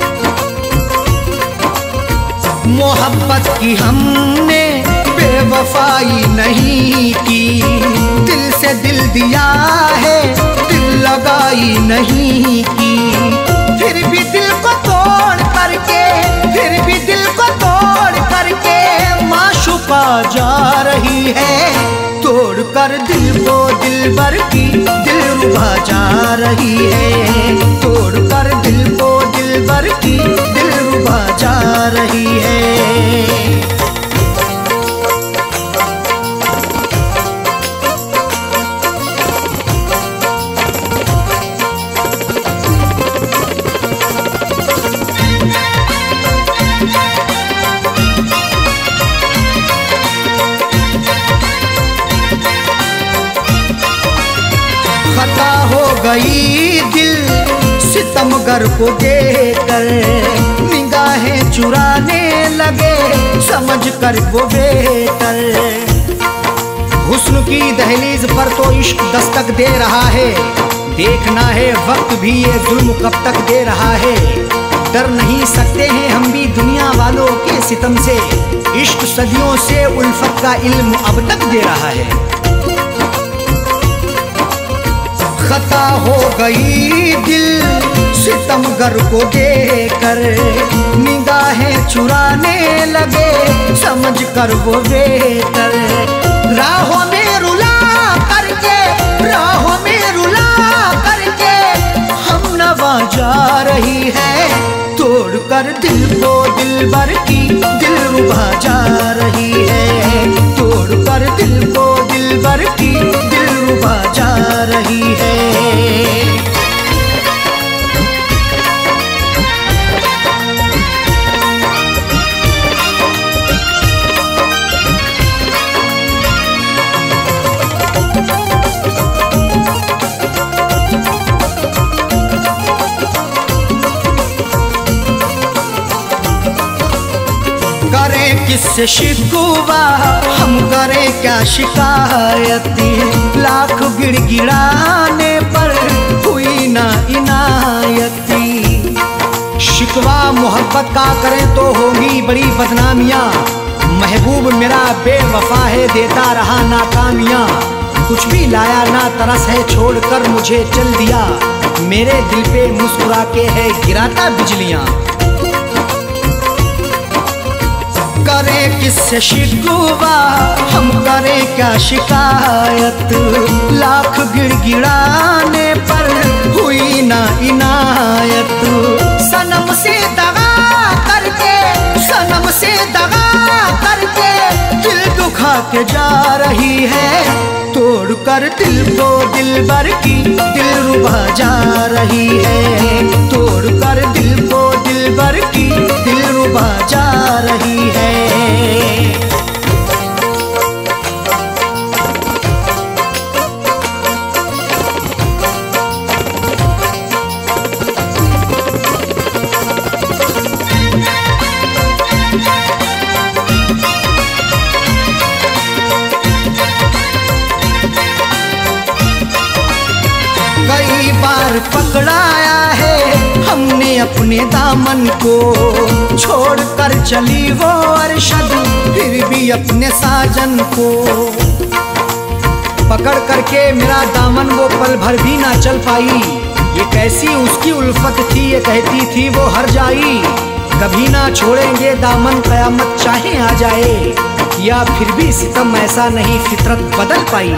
मोहब्बत की हमने बेवफाई नहीं की, दिल से दिल दिया है दिल लगाई नहीं की। फिर भी दिल को तोड़ करके, फिर भी दिल को तोड़ करके माशूका जा रही है। तोड़ कर दिल को दिलबर की दिलरुबा जा रही है, तोड़ कर दिल को दिलबर की दिलरुबा जा रही है। दिल सितमगर को देखकर निगाहें चुराने लगे, समझ कर वो बेहतर। हुस्न की दहलीज पर तो इश्क दस्तक दे रहा है, देखना है वक्त भी ये जुल्म कब तक दे रहा है। डर नहीं सकते हैं हम भी दुनिया वालों के सितम से, इश्क सदियों से उल्फत का इल्म अब तक दे रहा है। खता हो गई दिल सितमगर को देखकर निगाहें चुराने लगे, समझ कर वो बेहतर। राहों में रुला करके, राहों में रुला करके हम नवा जा रही है, तोड़ कर दिल को दिलबर की दिलरुबा जा रही है, तोड़ कर दिल को दिलबर की दिलरुबा जा रही है। किससे शिकवा हम करें क्या शिकायती, लाख गिड़गिड़ाने पर हुई ना इनायती। शिकवा मोहब्बत का करें तो होगी बड़ी बदनामियाँ, महबूब मेरा बेवफा है देता रहा नाकामियाँ। कुछ भी लाया ना तरस है छोड़कर मुझे चल दिया, मेरे दिल पे मुस्कुरा के है गिराता बिजलियाँ। करें किससे शिकवा हम करें क्या शिकायत, लाख गिड़गिड़ाने पर हुई ना इनायत। सनम से दगा करके, सनम से दगा करके दिल दुखा के जा रही है, तोड़ कर दिल को दिलबर की दिलरुबा जा रही है, तोड़ कर दिल को दिलबर की दिलरुबा जा रही है। कई बार पकड़ाया है हमने अपने दामन को, छोड़ कर चली वो अरशद फिर भी अपने साजन को। पकड़ करके मेरा दामन वो पल भर भी ना चल पाई, ये कैसी उसकी उल्फत थी, ये कहती थी वो हर जाई। कभी ना छोड़ेंगे दामन कयामत चाहे आ जाए, या फिर भी सितम ऐसा नहीं फितरत बदल पाई।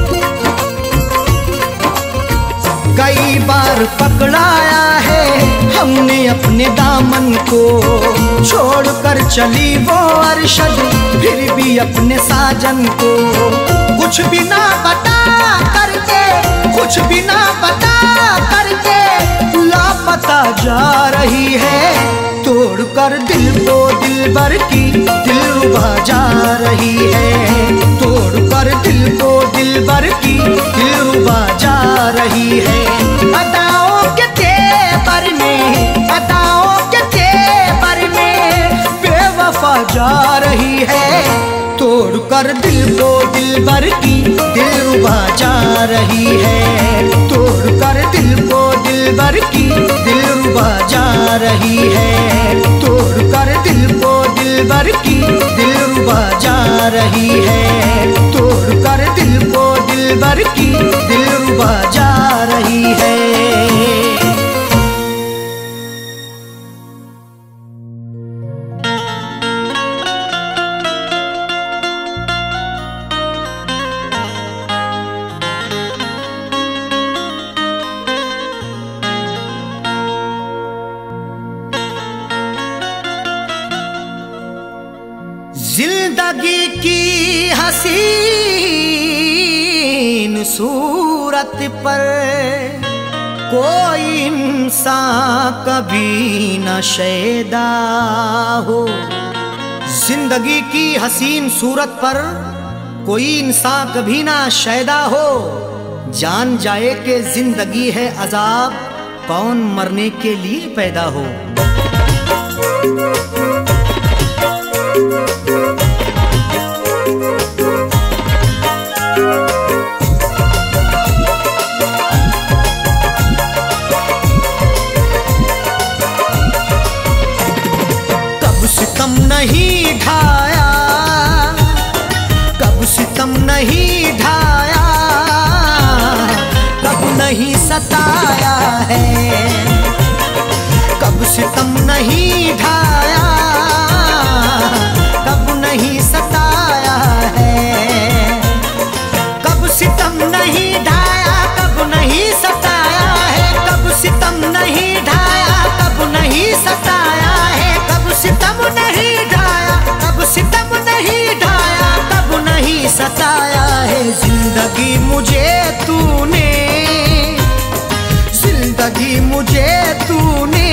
कई बार पकड़ाया है हमने अपने दामन को, छोड़ कर चली वो अरशद फिर भी अपने साजन को। कुछ भी ना बता करके, कुछ भी ना बता करके लापता जा रही है, तोड़ कर दिल को दिलबर की दिलरुबा जा रही है, तोड़ कर दिल को दिलबर की दिलरुबा जा रही है। अदाओं के तेवर में, अदाओं के तेवर में बेवफा जा रही है, तोड़ कर दिल को दिलबर की दिलरुबा जा रही है, तोड़ कर दिल को दिलबर की दिलरुबा जा रही है, तोड़ कर दिल को दिलबर की दिलरुबा जा रही है, तोड़ कर दिल को दिलबर की दिलरुबा जा रही है। जिंदगी की हसीन सूरत पर कोई इंसान कभी न शैदा हो। जिंदगी की हसीन सूरत पर कोई इंसान कभी ना शैदा हो, जान जाए कि जिंदगी है अजाब, कौन मरने के लिए पैदा हो। कब सितम नहीं ढाया, कब सितम नहीं ढाया, कब नहीं सताया है। कब सितम नहीं ढाया, कब नहीं सताया है। कब सितम नहीं ढाया, कब नहीं सताया है। कब सितम नहीं ढाया, कब नहीं सताया है। कब सितम नहीं ढाया, कब सितम नहीं ढाया, कब नहीं सताया है। जिंदगी मुझे तूने, जिंदगी मुझे तूने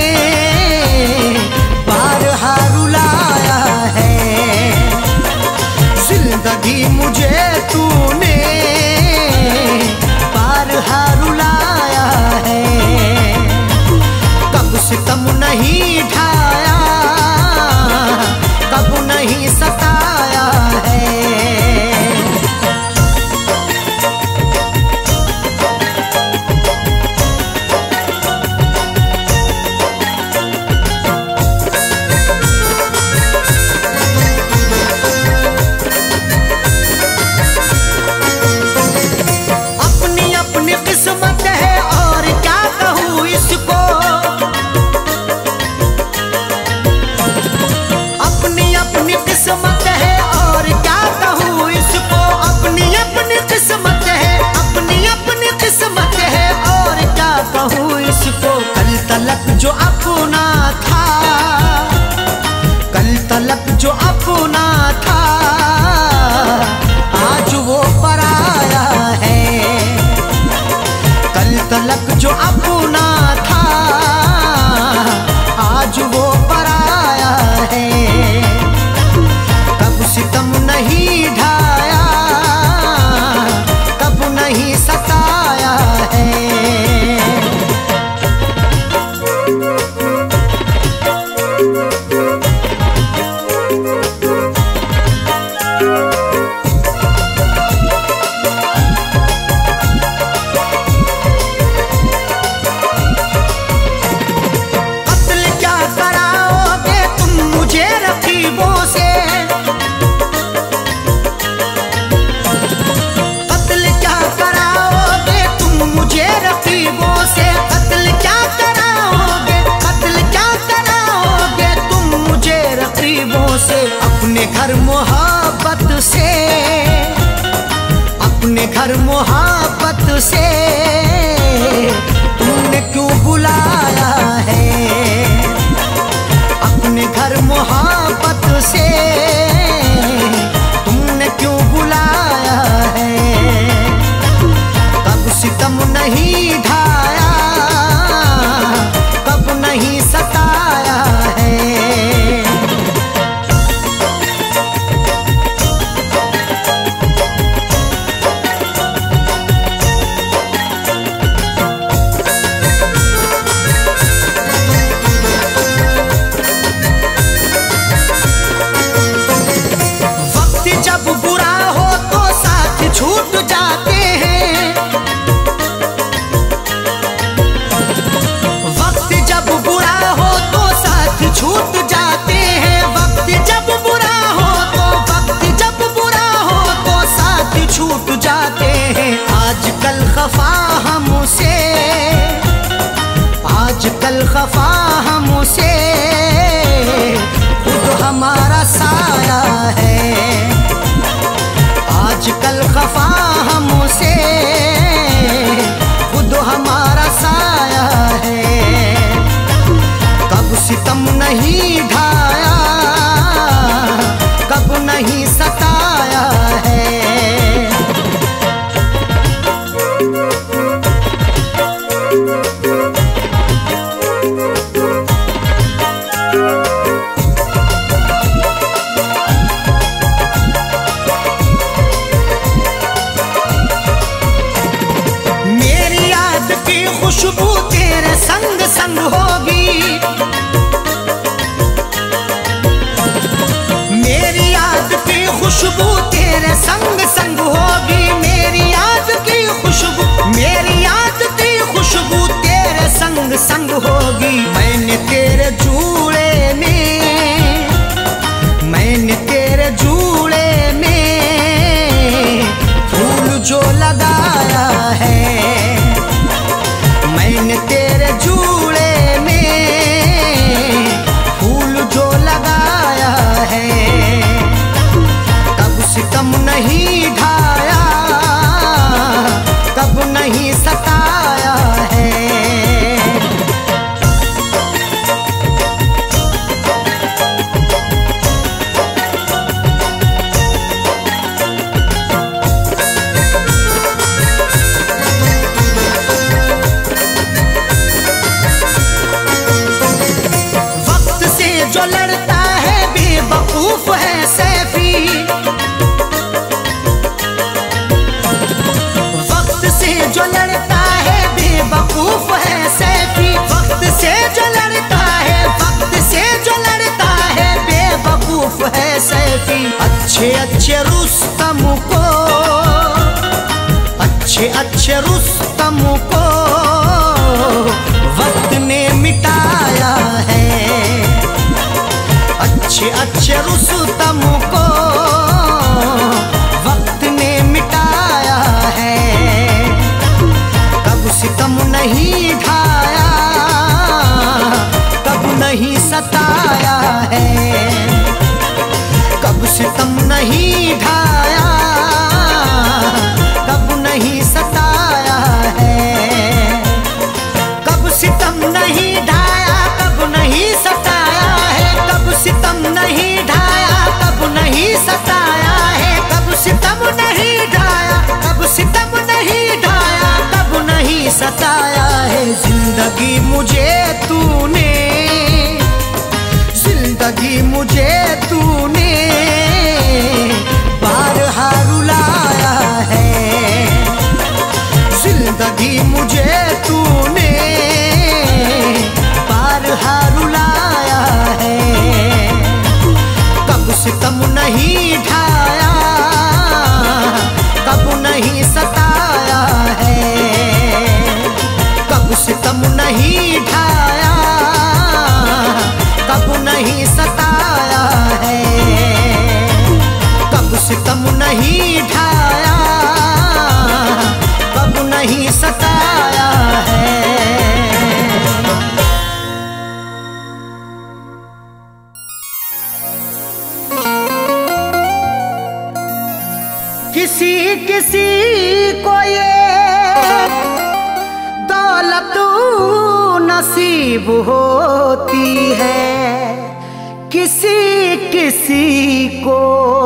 बारहा रुलाया है। जिंदगी मुझे तूने बारहा रुलाया है। कब सितम नहीं ढाया, कब नहीं सताया है। जो अपना था, कल तलक जो अपना था, आज वो पराया है। कल तलक जो अपना था, आज वो पराया है। कब सितम नहीं ढाया, कब नहीं सताया है। अपने घर मोहब्बत से, अपने घर मोहब्बत से तुमने क्यों बुलाया है। अपने घर मोहब्बत से तुमने क्यों बुलाया है। कब सितम नहीं ढाया, कब नहीं सताया है। छूट जाते हैं, वक्त जब बुरा हो तो साथ छूट जाते हैं। वक्त जब बुरा हो तो, वक्त जब बुरा हो तो साथ छूट जाते हैं। आजकल खफा हमसे, आजकल खफा हमसे खुद हमारा साया है। आजकल खफा हमसे खुद हमारा साया है। कब सितम नहीं ढाया, कब नहीं सताया है। संग होगी। मेरी याद की खुशबू तेरे संग संग होगी। मेरी याद की खुशबू, मेरी याद की खुशबू तेरे संग संग होगी। मैंने तेरे जूड़े में, मैंने तेरे जूड़े में फूल जो लगाया है। मैंने तेरे जूड़े में फूल जो लगाया है। कब सितम नहीं ढाया, कब नहीं सताया है। जो लड़ता है बेवकूफ है सैफी, वक्त से जो लड़ता है बेवकूफ है सैफी। वक्त से जो लड़ता है, वक्त से जो लड़ता है बेवकूफ है सैफी। अच्छे अच्छे रुस्तम को, अच्छे अच्छे रुस्तम को वक्त ने मिटाया है। अच्छे अच्छे रुस्तम को वक्त ने मिटाया है। कब सितम नहीं ढाया, कब नहीं सताया है। कब सितम नहीं ढाया, कब नहीं सताया है। कब सितम नहीं ढाया, कब नहीं सताया है। कब सितम नहीं ढाया, कब नहीं सताया है। कब सितम नहीं ढाया, कब सितम नहीं ढाया, कब नहीं सताया है। जिंदगी मुझे तूने, जिंदगी मुझे तूने बारहा रुलाया है। जिंदगी मुझे तूने बारहा रुलाया है। कब सितम नहीं ढाया, कब नहीं सताया है। कब सितम नहीं ढाया, कब नहीं सताया है। कब सितम नहीं ढाया, कब नहीं सताया है। किसी किसी को ये दौलत नसीब होती है, किसी किसी को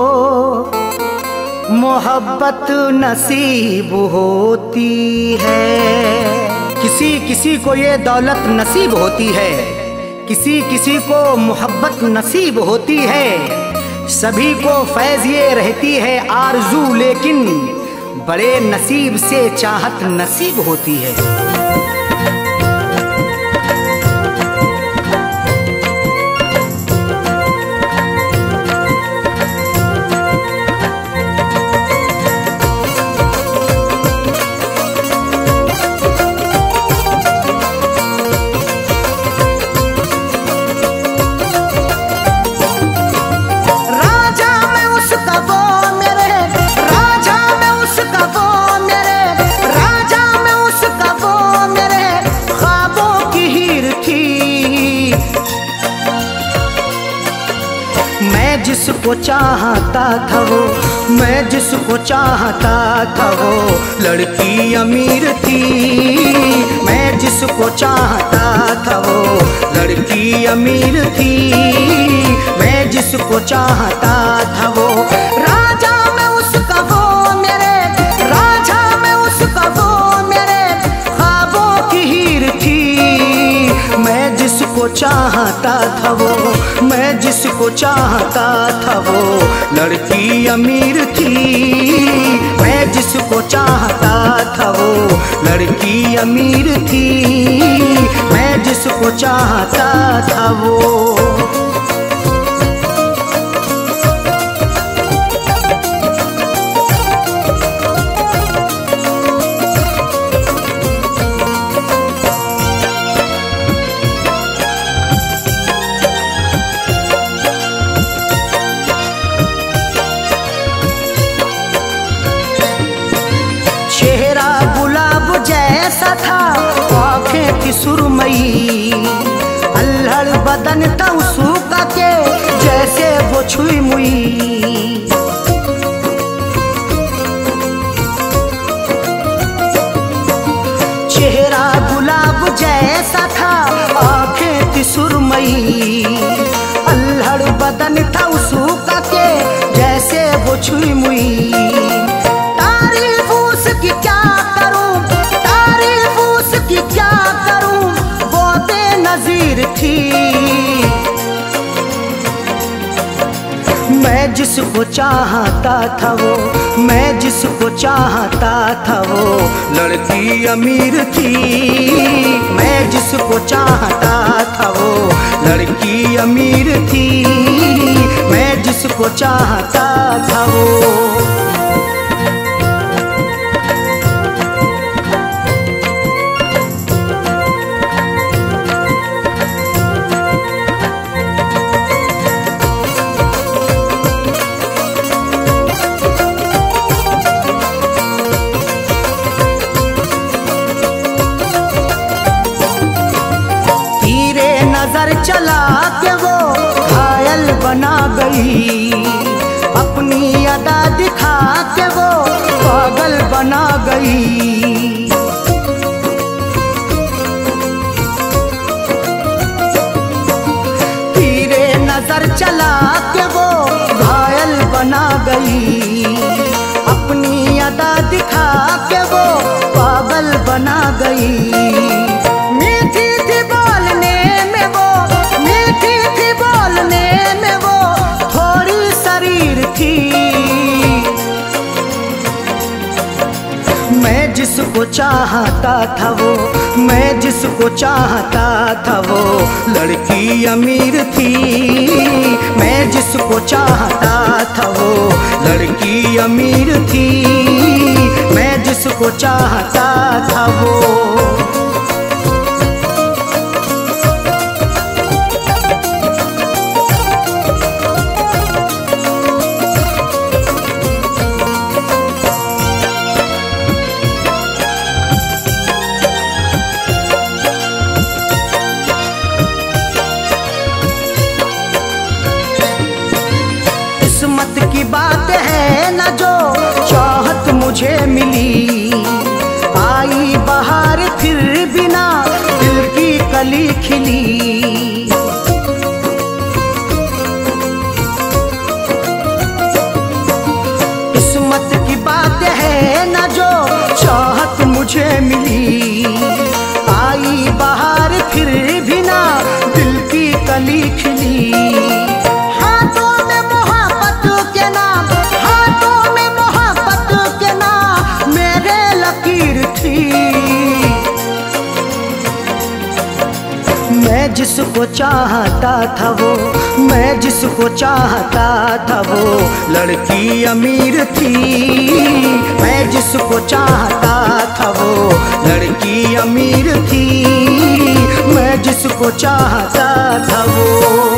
मोहब्बत नसीब होती है। किसी किसी को ये दौलत नसीब होती है, किसी किसी को मोहब्बत नसीब होती है। सभी को फैज़ ये रहती है आरज़ू, लेकिन बड़े नसीब से चाहत नसीब होती है। जिसको चाहता था वो, मैं जिसको चाहता था वो लड़की अमीर थी। मैं जिसको चाहता था वो लड़की अमीर थी। मैं जिसको चाहता था वो राजा, मैं उसका वो मेरे राजा, मैं उसका वो मेरे ख्वाबों की हीर थी। मैं जिसको चाहता था वो, मैं जिसको चाहता था वो लड़की अमीर थी। मैं जिसको चाहता था वो लड़की अमीर थी। मैं जिसको जिसको चाहता था वो। चेहरा गुलाब जैसा था, आंखें थी सुरमई, अल्हड़ बदन था सूखा के जैसे वो छुई मुई। चेहरा गुलाब जैसा था, आंखें थी सुरमई, अल्हड़ बदन था सूखा के जैसे वो छुई मुई। तारीफ उसकी क्या करूं, तारीफ उसकी क्या करूं, वो बेनज़ीर थी। मैं जिसको चाहता था वो, मैं जिसको चाहता था वो लड़की अमीर थी। मैं जिसको चाहता था वो लड़की अमीर थी। मैं जिसको चाहता था वो। नजर चला के वो घायल बना गई, अपनी अदा दिखा के वो पागल बना गई। तीरे नजर चला के वो घायल बना गई, अपनी अदा दिखा के वो पागल बना गई। मैं जिसको चाहता था वो, मैं जिसको चाहता था वो लड़की अमीर थी। मैं जिसको चाहता था वो लड़की अमीर थी। मैं जिसको चाहता था वो। किस्मत की बात है न जो चाहत मुझे मिली, आई बहार फिर बिना दिल की कली खिली। किस्मत की बात है न जो चाहत मुझे मिली, आई बहार फिर बिना दिल की कली खिली। हाथों में मोहब्बत के नाम, हाथों में मोहब्बत के नाम मेरे लकीर थी। मैं जिसको चाहता था वो, मैं जिसको चाहता था वो लड़की अमीर थी। मैं जिसको चाहता था वो लड़की अमीर थी। मैं जिसको चाहता था वो।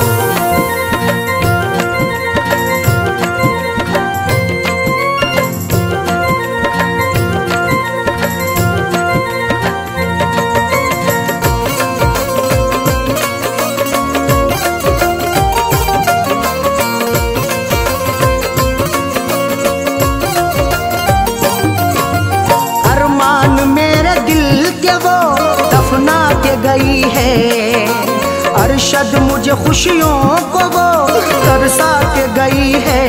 गई है अरशद मुझे खुशियों को वो तरसा के गई है।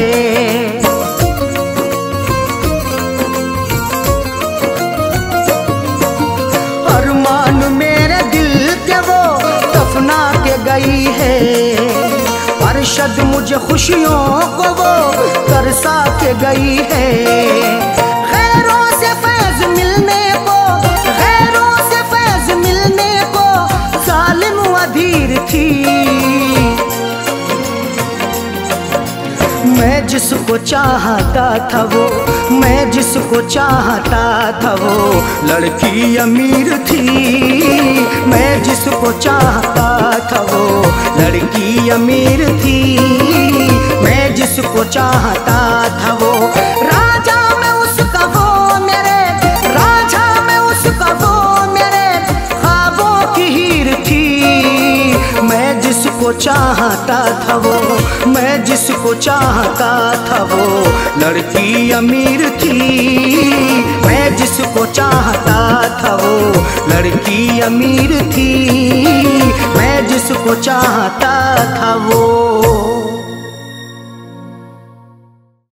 अरमान मेरे दिल के वो दफना के गई है। अरशद मुझे खुशियों को वो तरसा के गई है। खैरों से फैज मिलने को, खैरों से फैज मिलने को जालिम जिसको चाहता था वो, मैं जिसको चाहता था वो लड़की अमीर थी। मैं जिसको चाहता था वो लड़की अमीर थी। मैं जिसको चाहता था वो राजा में उसका वो मेरे, राजा में उसका वो मेरे ख्वाबों की हीर थी। मैं जिसको चाहता था वो, मैं जिसको चाहता था वो लड़की अमीर थी। मैं जिसको चाहता था वो लड़की अमीर थी। मैं जिसको चाहता था वो